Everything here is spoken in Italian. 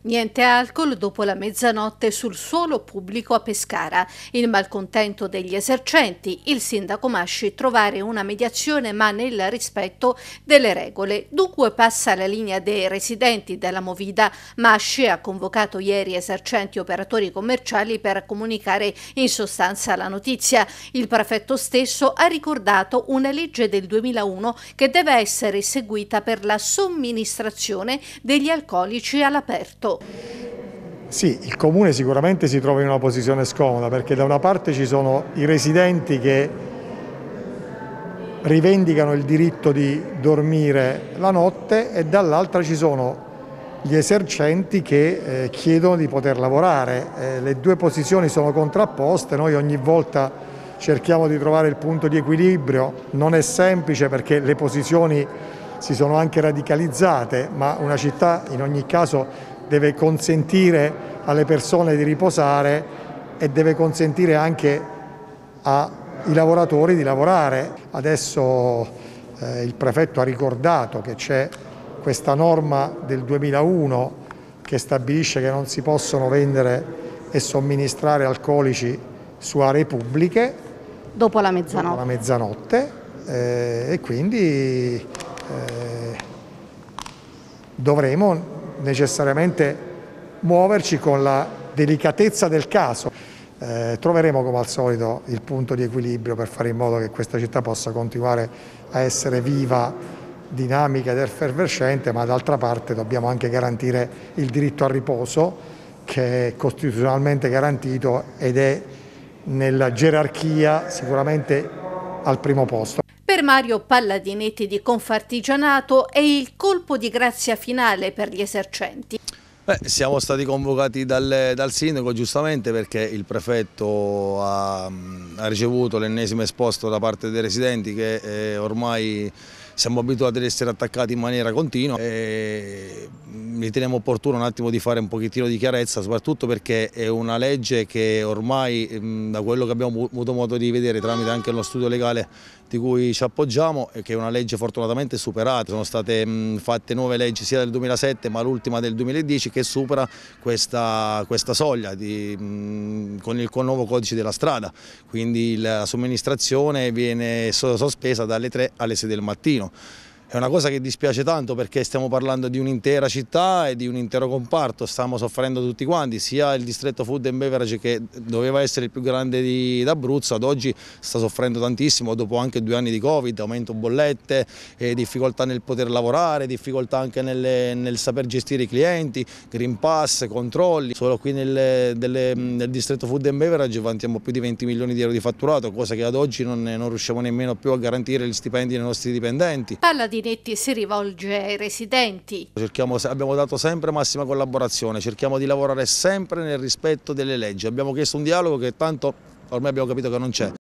Niente alcol dopo la mezzanotte sul suolo pubblico a Pescara. Il malcontento degli esercenti, il sindaco Masci trovare una mediazione ma nel rispetto delle regole. Dunque passa la linea dei residenti della Movida. Masci ha convocato ieri esercenti e operatori commerciali per comunicare in sostanza la notizia. Il prefetto stesso ha ricordato una legge del 2001 che deve essere seguita per la somministrazione degli alcolici all'aperto. Sì, il Comune sicuramente si trova in una posizione scomoda perché da una parte ci sono i residenti che rivendicano il diritto di dormire la notte e dall'altra ci sono gli esercenti che chiedono di poter lavorare. Le due posizioni sono contrapposte, noi ogni volta cerchiamo di trovare il punto di equilibrio, non è semplice perché le posizioni si sono anche radicalizzate, ma una città in ogni caso deve consentire alle persone di riposare e deve consentire anche ai lavoratori di lavorare. Adesso il prefetto ha ricordato che c'è questa norma del 2001 che stabilisce che non si possono vendere e somministrare alcolici su aree pubbliche Dopo la mezzanotte. E quindi dovremo necessariamente muoverci con la delicatezza del caso. Troveremo come al solito il punto di equilibrio per fare in modo che questa città possa continuare a essere viva, dinamica ed effervescente, ma d'altra parte dobbiamo anche garantire il diritto al riposo che è costituzionalmente garantito ed è nella gerarchia sicuramente al primo posto. Per Mario Palladinetti di Confartigianato è il colpo di grazia finale per gli esercenti. Siamo stati convocati dal sindaco giustamente perché il prefetto ha ricevuto l'ennesimo esposto da parte dei residenti che ormai siamo abituati ad essere attaccati in maniera continua e riteniamo opportuno un attimo di fare un pochettino di chiarezza, soprattutto perché è una legge che ormai da quello che abbiamo avuto modo di vedere tramite anche lo studio legale di cui ci appoggiamo, che è una legge fortunatamente superata. Sono state fatte nuove leggi sia del 2007 ma l'ultima del 2010 che supera questa soglia con il nuovo codice della strada, quindi la somministrazione viene sospesa dalle 3 alle 6 del mattino. È una cosa che dispiace tanto perché stiamo parlando di un'intera città e di un intero comparto, stiamo soffrendo tutti quanti, sia il distretto Food and Beverage che doveva essere il più grande d'Abruzzo, ad oggi sta soffrendo tantissimo dopo anche 2 anni di Covid, aumento bollette, difficoltà nel poter lavorare, difficoltà anche nel saper gestire i clienti, Green Pass, controlli. Solo qui nel distretto Food and Beverage vantiamo più di 20 milioni di euro di fatturato, cosa che ad oggi non riusciamo nemmeno più a garantire gli stipendi ai nostri dipendenti. Palladinetti si rivolge ai residenti. Abbiamo dato sempre massima collaborazione, cerchiamo di lavorare sempre nel rispetto delle leggi. Abbiamo chiesto un dialogo che tanto ormai abbiamo capito che non c'è.